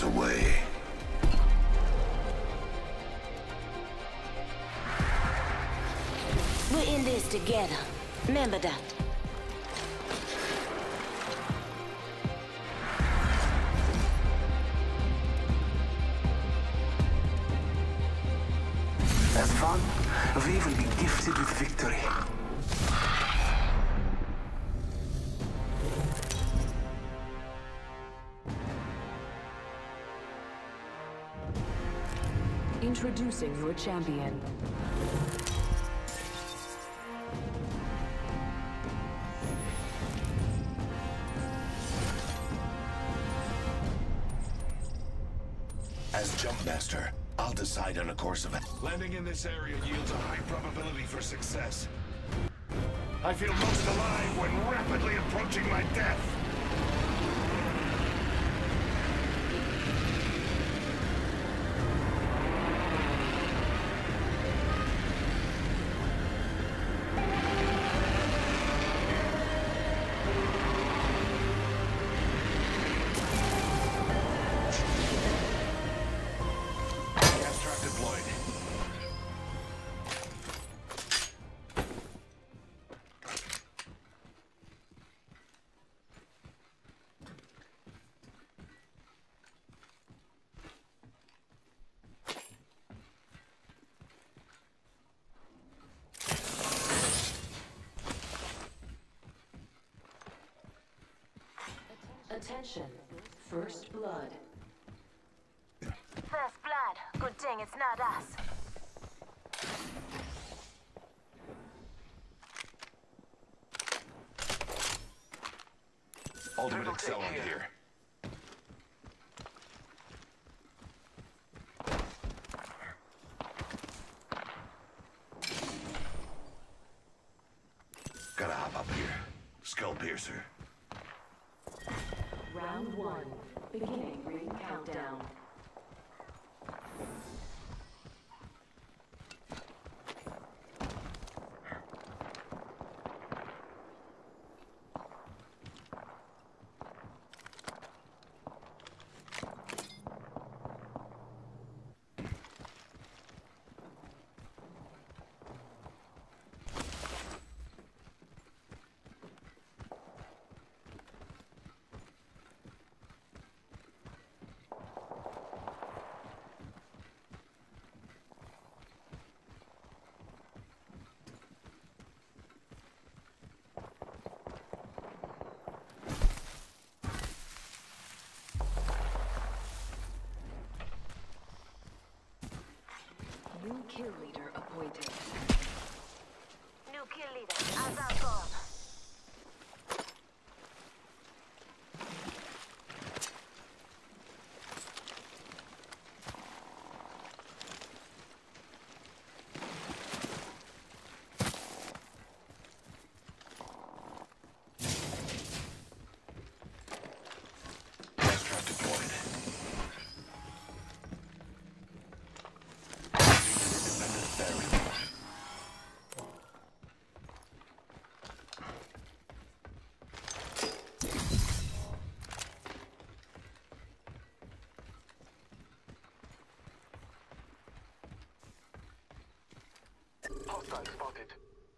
away. We're in this together. Remember that. As one, we will be gifted with victory. Introducing your champion. As Jumpmaster, I'll decide on a course of action. Landing in this area yields a high probability for success. I feel most alive when rapidly approaching my death. Gas trap deployed. Attention. First blood. First blood. Good thing it's not us. Ultimate accelerant here. Gotta hop up here. Skull piercer. Round 1. Beginning ring countdown. New kill leader appointed. New kill leader. As our goal. Gas trap deployed. Independent barrier. Hostile spotted.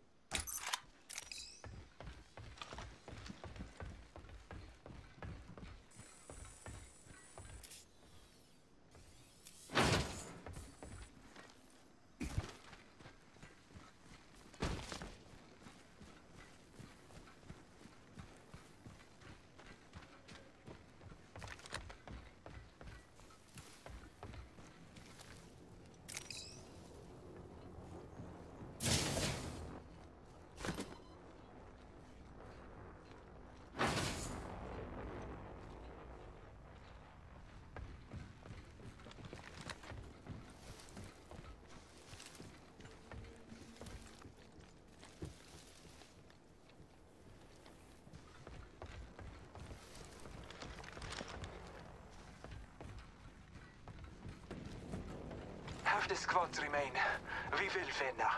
Half the squads remain. We will win now.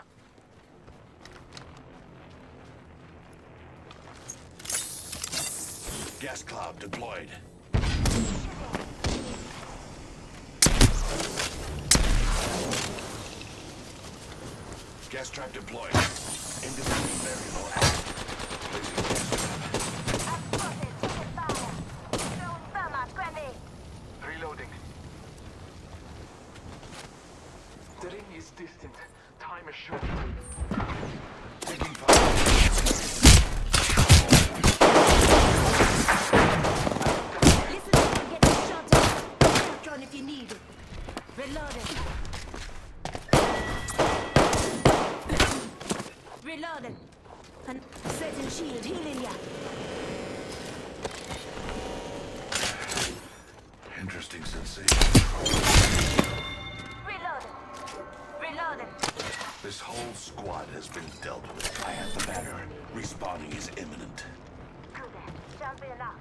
Gas cloud deployed. Gas trap deployed. Independent variable active. Placing gas trap. I've spotted. Taking fire. Throwing thermite grenade. Reloading. The ring is distant. Time is short. Taking fire. Listen up and get this shot in. Shotgun if you need it. Reloading. Reloading. And setting shield, healing ya. Interesting sensation. Reloading. Reloading. This whole squad has been dealt with. I have the banner. Respawning is imminent. Good. Jumping out.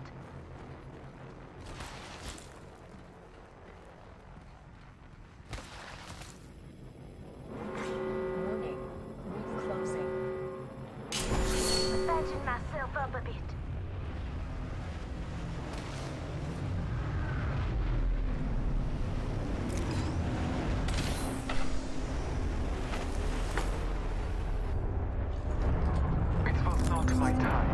Warning. Ring closing. Patching myself up a bit. It was not my time.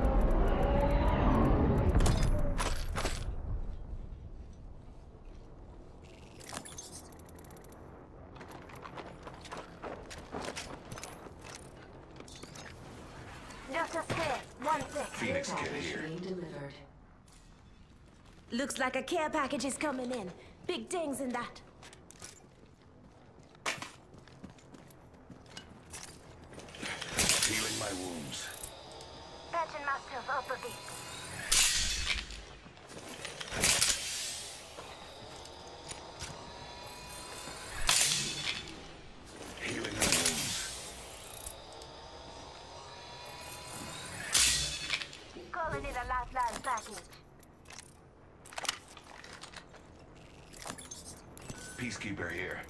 Just a sec. 1 sec. Phoenix kit Package here. being delivered. Looks like a care package is coming in. Big things in that. Healing my wounds. Patching myself up a bit. Healing my wounds. Calling it a lifeline package. Peacekeeper here.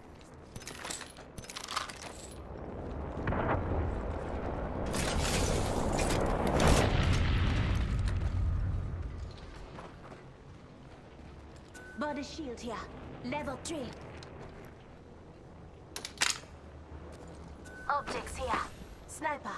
Body shield here. Level 3. Objects here. Sniper.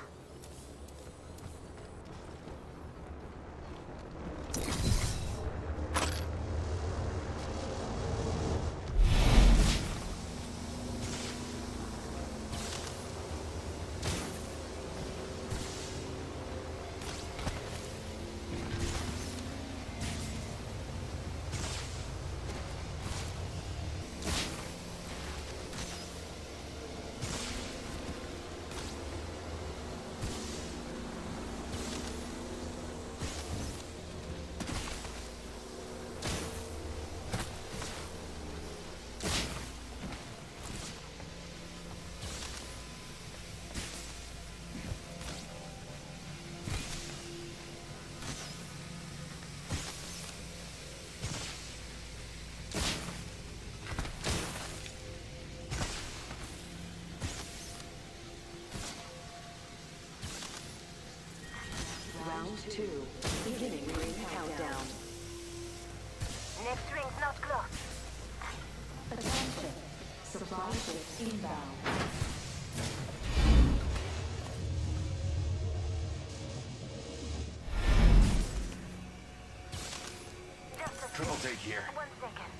Round 2. Beginning ring countdown. Next ring's not close. Attention. Supply ships inbound. Just a Triple take here. 1 second.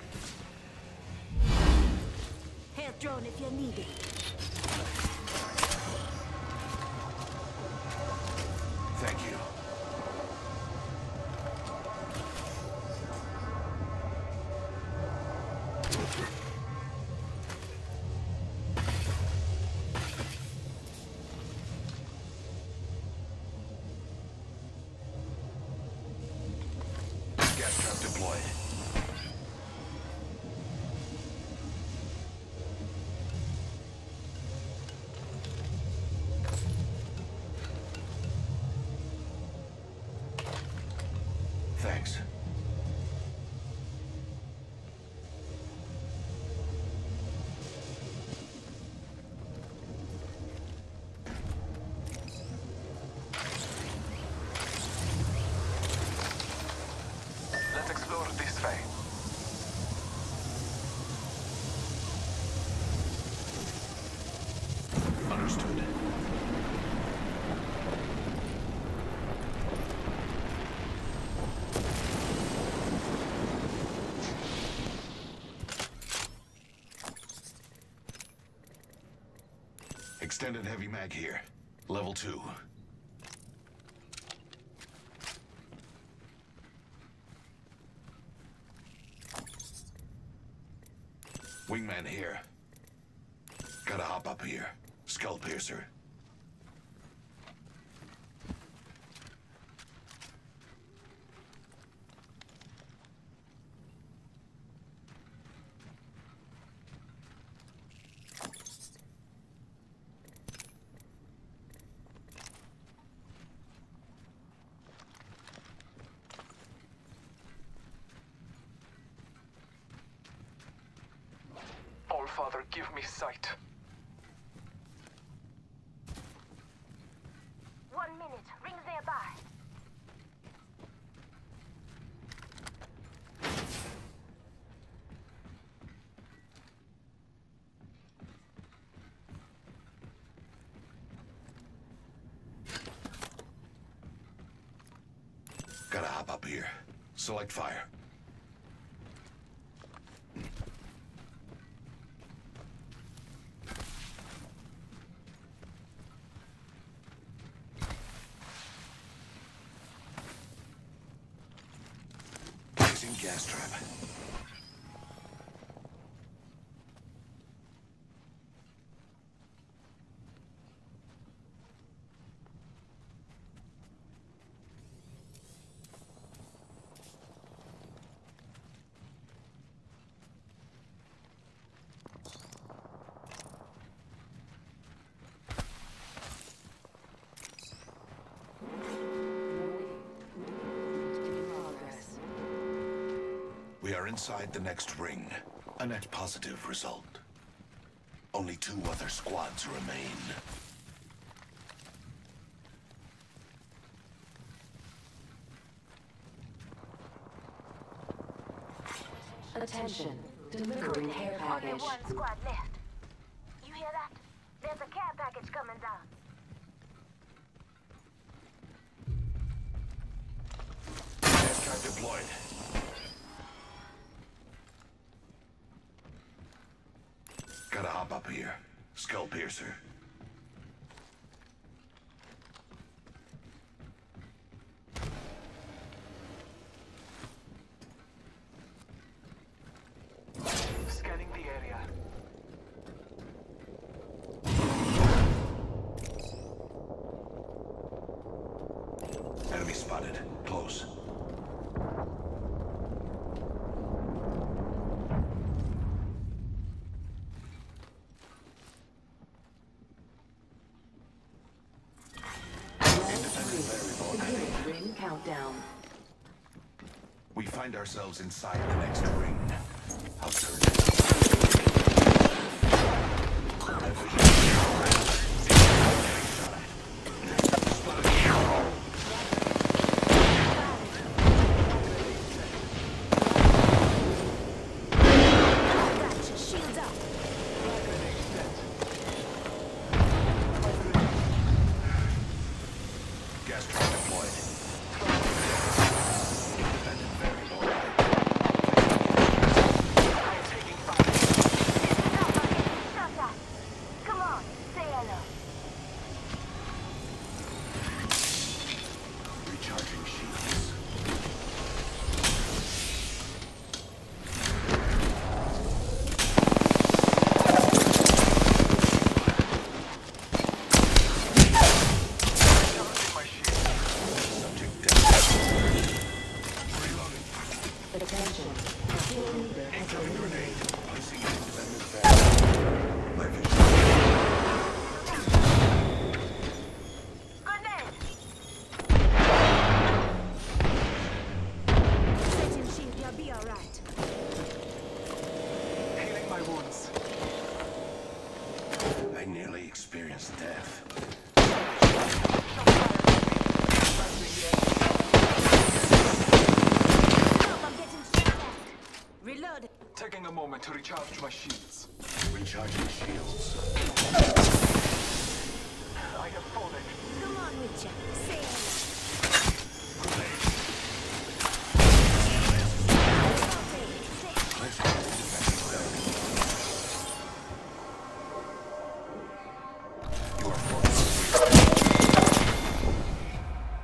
Health drone if you need it. Thank you. Gas trap deployed. Thanks. Let's explore this Extended heavy mag here. Level 2. Wingman here. Gotta hop up here. Skull piercer. Allfather, give me sight. 1 minute. Rings nearby. Gotta hop up here. Select fire. Placing gas trap. We are inside the next ring. A net positive result. Only 2 other squads remain. Attention. Delivering care Only package. 1 squad left. You hear that? There's a care package coming down. Gas trap deployed. Gotta hop up here. Skull piercer. Scanning the area. Enemy spotted. Close. Beginning ring countdown. We find ourselves inside the next ring. How certain. Gotcha. Shields up. Gas trap deployed. Independent variable. I am taking fire.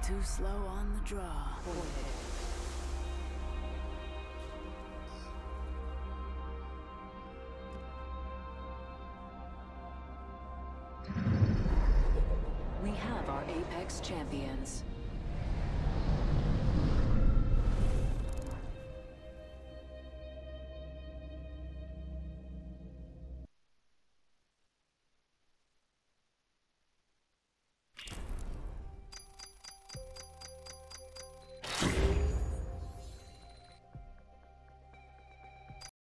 too slow on the draw. We have our Apex champions.